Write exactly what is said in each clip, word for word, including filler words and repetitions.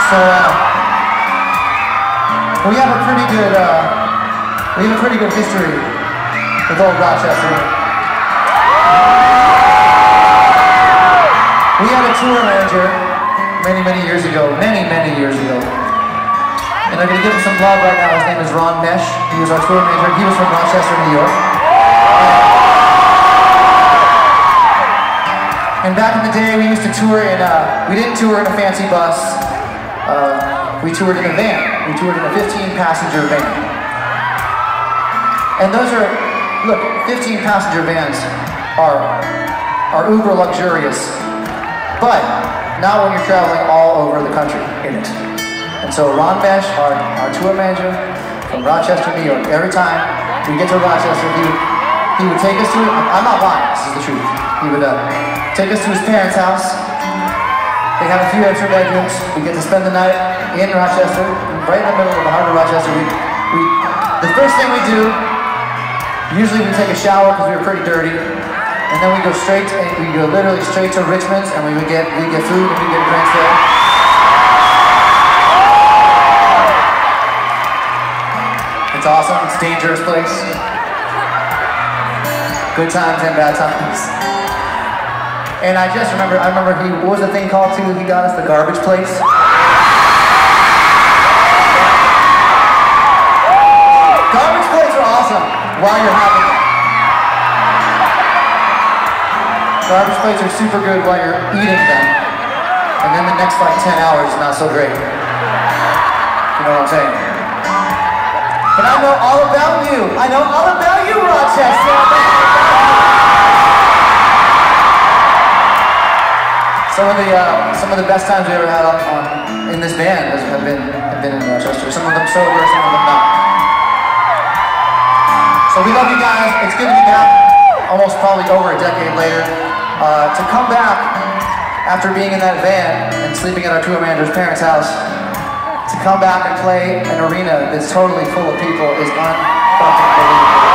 So uh, we have a pretty good, uh, we have a pretty good history with old Rochester. We had a tour manager many, many years ago, many, many years ago. And I'm going to give him some love right now. His name is Roch. He was our tour manager. He was from Rochester, New York. And back in the day, we used to tour in a, we didn't tour in a fancy bus. Uh, we toured in a van. We toured in a fifteen passenger van. And those are, look, fifteen passenger vans are, are uber luxurious. But not when you're traveling all over the country in it. And so Roch, our, our tour manager from Rochester, New York, every time we get to Rochester, he would, he would take us to, I'm not lying, this is the truth. He would uh, take us to his parents' house. They have a few extra bedrooms. We get to spend the night in Rochester, right in the middle of the heart of Rochester. We, we, the first thing we do, usually we take a shower because we were pretty dirty. And then we go straight, and we go literally straight to Richmond's, and we would get, we get food and we get drinks there. It's awesome. It's a dangerous place. Good times and bad times. And I just remember, I remember he, what was the thing called too? He got us the garbage place. Garbage plates are awesome while you're having it. Garbage plates are super good while you're eating them. And then the next like ten hours is not so great. You know what I'm saying? But I know all about you. I know all about you, Rochester. Some of the uh, some of the best times we ever had on, on in this band has, have been have been in Rochester. Some of them sober, some of them not. So we love you guys. It's good to be back. Almost probably over a decade later. Uh, to come back after being in that van and sleeping at our tour manager's parents' house, to come back and play an arena that's totally full of people is un-fucking believable.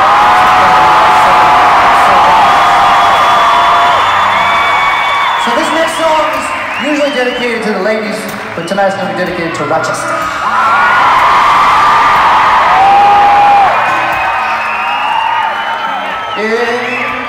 So this next song is usually dedicated to the ladies, but tonight's going to be dedicated to Rochester. Yeah.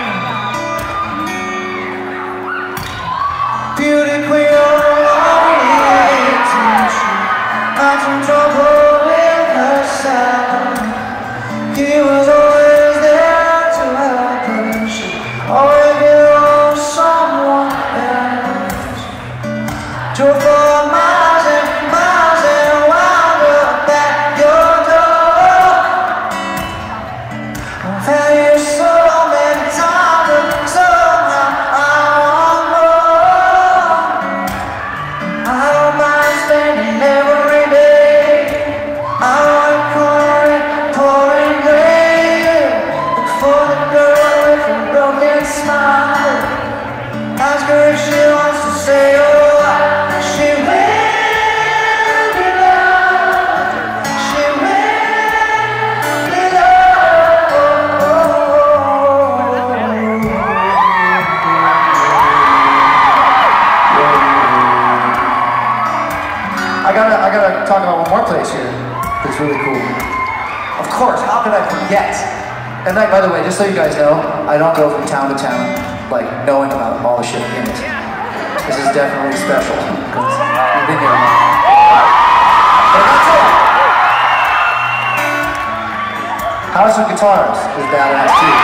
Beauty queen only attention, not some trouble with herself. He was always there to help her. She always belonged to someone else. Drove for miles and miles and wound up at your door. I've had you so many times, and somehow I want more. I don't mind spending every day out in pouring, pouring rain. Look for the girl with a broken smile. Ask her if she wants to say oh. She will be loved. She will be loved. I gotta, I gotta talk about one more place here that's really cool. Of course, how could I forget? And that, by the way, just so you guys know, I don't go from town to town, like, knowing about all the shit in it. This is definitely special, because you've been here a month. But that's it. House of Guitars is badass too.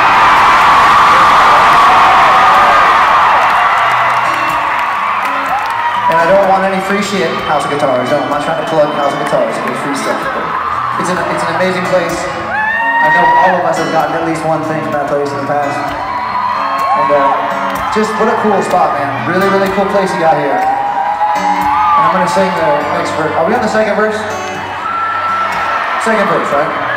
And I don't want any free shit, House of Guitars. No, I'm not trying to plug House of Guitars to get free stuff. But it's an, it's an amazing place. I know all of us have gotten at least one thing from that place in the past. And uh, just what a cool spot, man. Really, really cool place you got here. And I'm gonna sing the next verse. Are we on the second verse? Second verse, right?